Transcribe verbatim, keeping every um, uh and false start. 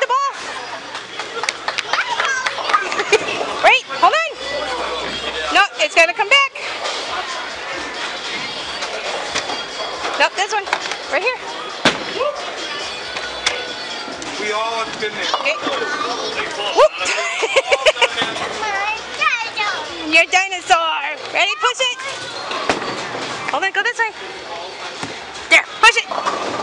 the ball. Wait, hold on. No, it's got to come back. Nope, this one. Right here. We all have been there. Okay. Whoop. Your dinosaur. Ready? Push it. Hold on, go this way. There, push it.